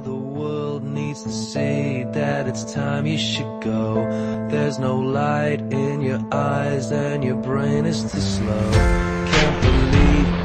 the world needs to see that it's time you should go. There's no light in your eyes and your brain is too slow. Can't believe